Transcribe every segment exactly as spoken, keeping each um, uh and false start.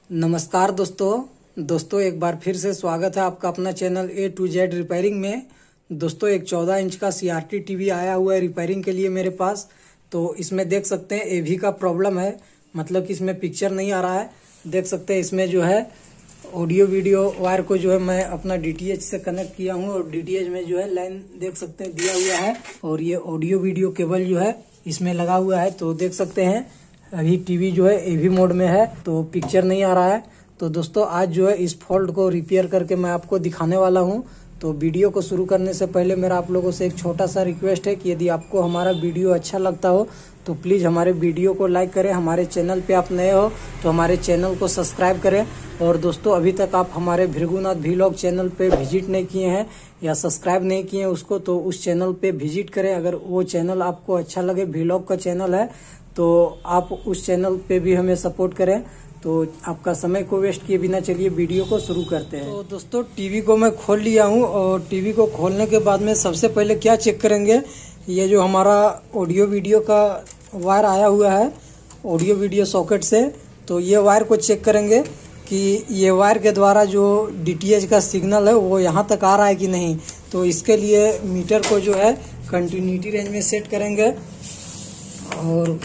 नमस्कार दोस्तों दोस्तों एक बार फिर से स्वागत है आपका अपना channel A to Z repairing में। दोस्तों एक चौदह इंच का सीआरटी टीवी आया हुआ है रिपेयरिंग के लिए मेरे पास। तो इसमें देख सकते हैं एवी का प्रॉब्लम है, मतलब कि इसमें पिक्चर नहीं आ रहा है। देख सकते हैं इसमें जो है ऑडियो वीडियो वायर को जो है मैं अपना डीटीएच से कनेक्ट किया हूँ और डीटीएच में जो है लाइन देख सकते हैं दिया हुआ है और ये ऑडियो वीडियो केबल जो है इसमें लगा हुआ है। तो देख सकते हैं अभी टीवी जो है एवी मोड में है तो पिक्चर नहीं आ रहा है। तो दोस्तों आज जो है इस फॉल्ट को रिपेयर करके मैं आपको दिखाने वाला हूं। तो वीडियो को शुरू करने से पहले मेरा आप लोगों से एक छोटा सा रिक्वेस्ट है कि यदि आपको हमारा वीडियो अच्छा लगता हो तो प्लीज़ हमारे वीडियो को लाइक करें। हमारे चैनल पे आप नए हो तो हमारे चैनल को सब्सक्राइब करें। और दोस्तों अभी तक आप हमारे भृगुनाथ व्लॉग चैनल पे विजिट नहीं किए हैं या सब्सक्राइब नहीं किए हैं उसको, तो उस चैनल पे विजिट करें। अगर वो चैनल आपको अच्छा लगे, व्लॉग का चैनल है, तो आप उस चैनल पे भी हमें सपोर्ट करें। तो आपका समय को वेस्ट किए बिना चलिए वीडियो को शुरू करते हैं। तो दोस्तों टीवी को मैं खोल लिया हूं और टीवी को खोलने के बाद में सबसे पहले क्या चेक करेंगे, ये जो हमारा ऑडियो वीडियो का वायर आया हुआ है ऑडियो वीडियो सॉकेट से, तो ये वायर को चेक करेंगे कि ये वायर के द्वारा जो डीटीएच का सिग्नल है वो यहाँ तक आ रहा है कि नहीं। तो इसके लिए मीटर को जो है कंटिन्यूटी रेंज में सेट करेंगे और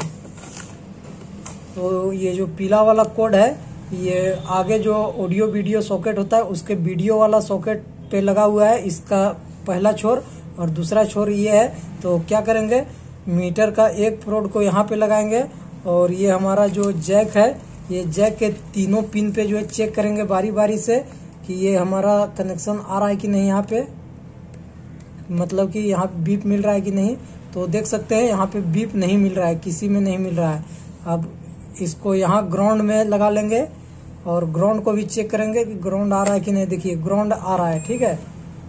तो ये जो पीला वाला कोड है ये आगे जो ऑडियो वीडियो सॉकेट होता है उसके वीडियो वाला सॉकेट पे लगा हुआ है, इसका पहला छोर और दूसरा छोर ये है। तो क्या करेंगे, मीटर का एक प्रोड को यहाँ पे लगाएंगे और ये हमारा जो जैक है ये जैक के तीनों पिन पे जो है चेक करेंगे बारी बारी से कि ये हमारा कनेक्शन आ रहा है कि नहीं, यहाँ पे मतलब कि यहाँ बीप मिल रहा है कि नहीं। तो देख सकते हैं यहाँ पे बीप नहीं मिल रहा है, किसी में नहीं मिल रहा है। अब इसको यहाँ ग्राउंड में लगा लेंगे और ग्राउंड को भी चेक करेंगे कि ग्राउंड आ रहा है कि नहीं। देखिए ग्राउंड आ रहा है, ठीक है।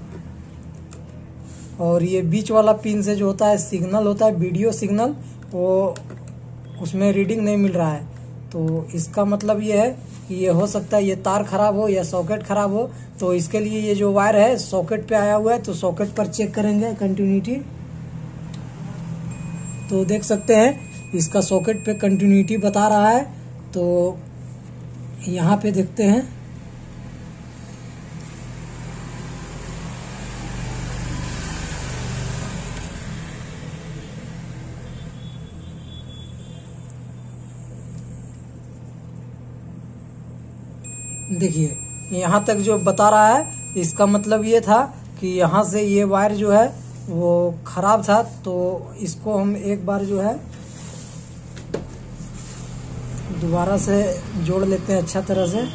और ये बीच वाला पिन से जो होता है सिग्नल होता है वीडियो सिग्नल, वो उसमें रीडिंग नहीं मिल रहा है। तो इसका मतलब ये है कि ये हो सकता है ये तार खराब हो या सॉकेट खराब हो। तो इसके लिए ये जो वायर है सॉकेट पे आया हुआ है तो सॉकेट पर चेक करेंगे कंटिन्यूटी। तो देख सकते हैं इसका सॉकेट पे कंटिन्यूटी बता रहा है। तो यहाँ पे देखते हैं देखिए यहाँ तक जो बता रहा है इसका मतलब ये था कि यहाँ से ये वायर जो है वो खराब था। तो इसको हम एक बार जो है दोबारा से जोड़ लेते हैं अच्छा तरह से।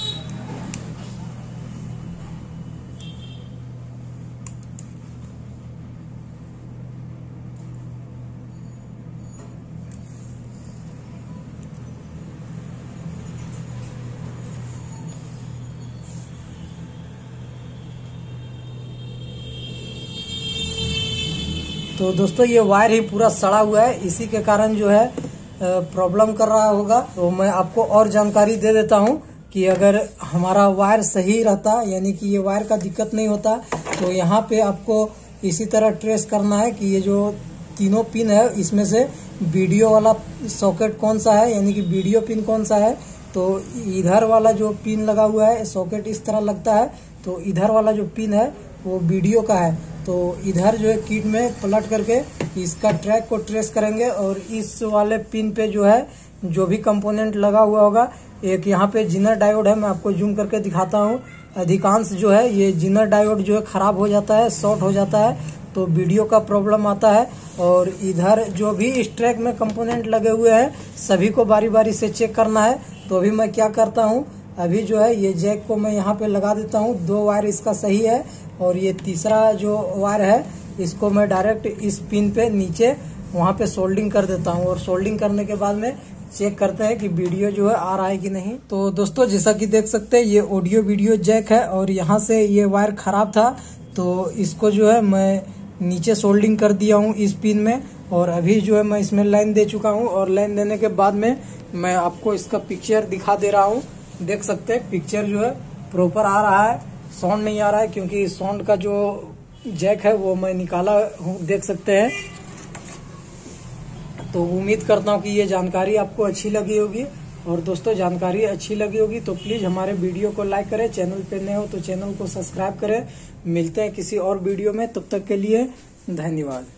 तो दोस्तों ये वायर ही पूरा सड़ा हुआ है, इसी के कारण जो है प्रॉब्लम कर रहा होगा। तो मैं आपको और जानकारी दे देता हूं कि अगर हमारा वायर सही रहता, यानी कि ये वायर का दिक्कत नहीं होता, तो यहाँ पे आपको इसी तरह ट्रेस करना है कि ये जो तीनों पिन है इसमें से वीडियो वाला सॉकेट कौन सा है, यानी कि वीडियो पिन कौन सा है। तो इधर वाला जो पिन लगा हुआ है सॉकेट इस तरह लगता है, तो इधर वाला जो पिन है वो वीडियो का है। तो इधर जो है किट में पलट करके इसका ट्रैक को ट्रेस करेंगे और इस वाले पिन पे जो है जो भी कंपोनेंट लगा हुआ होगा, एक यहाँ पे जिनर डायोड है, मैं आपको जूम करके दिखाता हूँ। अधिकांश जो है ये जिनर डायोड जो है खराब हो जाता है, शॉर्ट हो जाता है, तो वीडियो का प्रॉब्लम आता है। और इधर जो भी इस ट्रैक में कंपोनेंट लगे हुए हैं सभी को बारी बारी से चेक करना है। तो अभी मैं क्या करता हूँ, अभी जो है ये जैक को मैं यहाँ पे लगा देता हूँ, दो वायर इसका सही है और ये तीसरा जो वायर है इसको मैं डायरेक्ट इस पिन पे नीचे वहाँ पे सोल्डिंग कर देता हूँ। और सोल्डिंग करने के बाद में चेक करते हैं कि वीडियो जो है आ रहा है कि नहीं। तो दोस्तों जैसा कि देख सकते हैं ये ऑडियो वीडियो जैक है और यहाँ से ये वायर खराब था, तो इसको जो है मैं नीचे सोल्डिंग कर दिया हूँ इस पिन में। और अभी जो है मैं इसमें लाइन दे चुका हूँ और लाइन देने के बाद में मैं आपको इसका पिक्चर दिखा दे रहा हूँ। देख सकते हैं पिक्चर जो है प्रॉपर आ रहा है, साउंड नहीं आ रहा है क्योंकि साउंड का जो जैक है वो मैं निकाला हूँ, देख सकते हैं। तो उम्मीद करता हूँ कि ये जानकारी आपको अच्छी लगी होगी और दोस्तों जानकारी अच्छी लगी होगी तो प्लीज हमारे वीडियो को लाइक करें, चैनल पे नए हो तो चैनल को सब्सक्राइब करें। मिलते हैं किसी और वीडियो में, तब तक के लिए धन्यवाद।